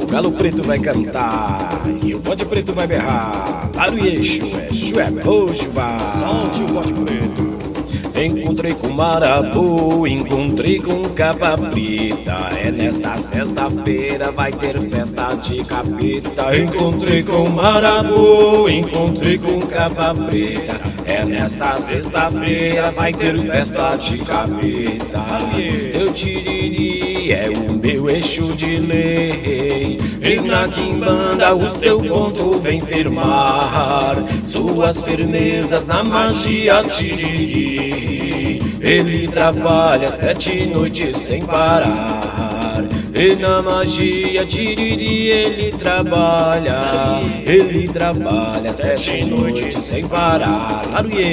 galo preto vai cantar e o bode preto vai berrar. Laro e Exu é Bojubá. Solte o bode preto. Encontrei com marabu, encontrei com capa preta. É nesta sexta-feira vai ter festa de capeta. Encontrei com marabu, encontrei com capa preta. É nesta sexta-feira vai ter festa de capeta. Seu tiriri é o meu Exu de lei, e na quimbanda o seu ponto vem firmar suas firmezas na magia tiriri. Ele trabalha 7 noites sem parar, e na magia tiriri ele trabalha 7 noites sem parar.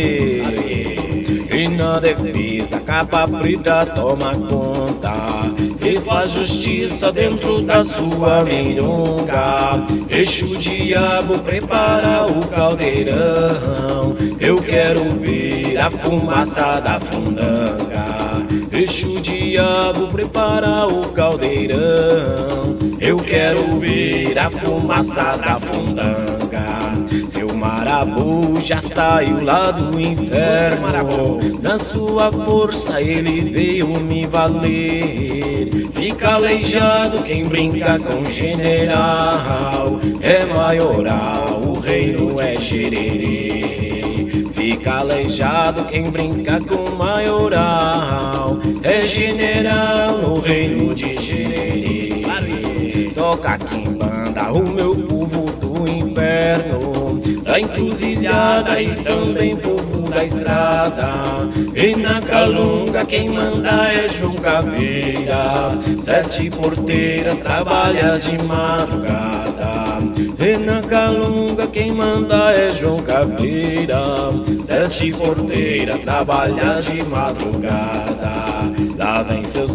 E na defesa capa preta toma conta e faz justiça dentro da sua milonga. Exu diabo prepara o caldeirão, eu quero ver a fumaça da fundanga. Exu diabo prepara o caldeirão, eu quero ver a fumaça da fundanga. Seu marabu já saiu lá do inferno, na sua força ele veio me valer. Fica aleijado quem brinca com general, é maioral, o reino é Xererê. Fica aleijado quem brinca com maioral, é general no reino de Xererê. Toca quimbanda o meu povo do inferno, da encruzilhada e também povo da estrada. E na calunga quem manda é João Caveira, 7 porteiras trabalha de madrugada. E na calunga quem manda é João Caveira, 7 porteiras trabalha de madrugada. Lá vem seus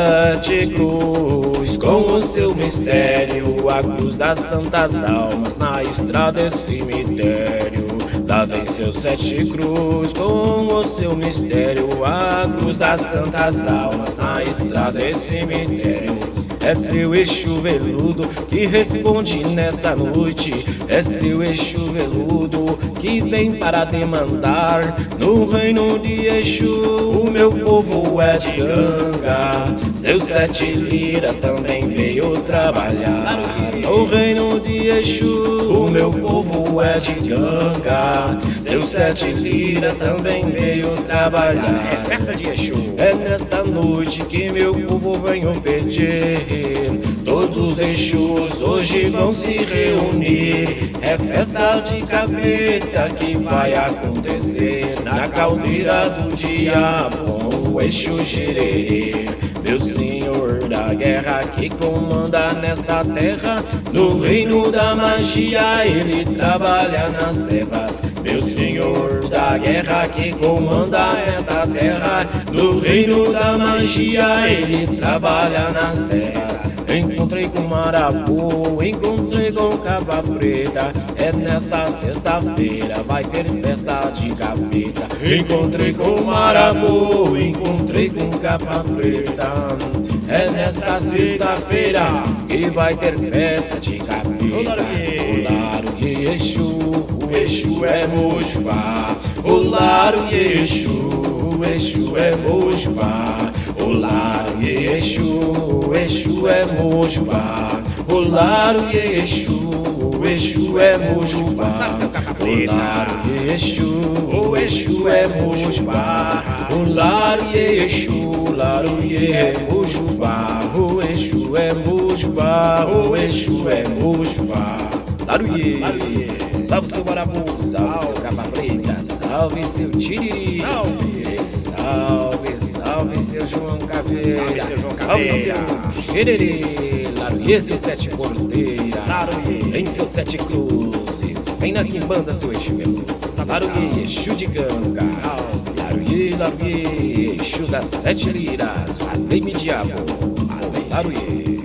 7 cruz com o seu mistério, a cruz das santas almas na estrada é cemitério. Lá vem seus 7 cruz com o seu mistério, a cruz das santas almas na estrada é cemitério. É seu Exu veludo que responde nessa noite, é seu Exu veludo que vem para demandar. No reino de Exu o meu povo é de ganga, seus 7 liras também veio trabalhar. No reino de Exu o meu povo é de ganga, seus 7 liras também veio trabalhar. É festa de Exu. É nesta noite que meu povo venho pedir, todos os Exus hoje vão se reunir. É festa de capeta que vai acontecer na caldeira do diabo, o Exu Xererê. Meu senhor da guerra que comanda nesta terra, no reino da magia ele trabalha nas trevas. Meu senhor da guerra que comanda esta terra, no reino da magia ele trabalha nas terras. Encontrei com marabu, encontrei com capa preta, é nesta sexta-feira vai ter festa de capeta. Encontrei com marabu, encontrei com capa preta, é nesta sexta-feira que vai ter festa de capeta. O Laro e Exu, o Exu é Bojubá. O Laro e Exu, o Exu é Bojubá. O Laro e Exu, o Exu é Bojubá. O Laro e Exu, o Exu é Bojubá. O Laro e Exu, o Exu é Bojubá. O Laro e Exu, o Laro e é Bojubá. O Exu é Bojubá, o Exu é Bojubá. Laruie, salve seu marabu, salve seu capa preta, salve seu tiriri, salve, salve seu João Caveira, salve seu João salve Caveira, seu Xererê. Laruie, seu 7 porteira, Laruie, em seus 7 cruzes, vem na quimbanda seu Exu veludo. Laruie, Exu de ganga, Laruie, Laruie, Exu das 7 liras, além-me diabo, Laruie.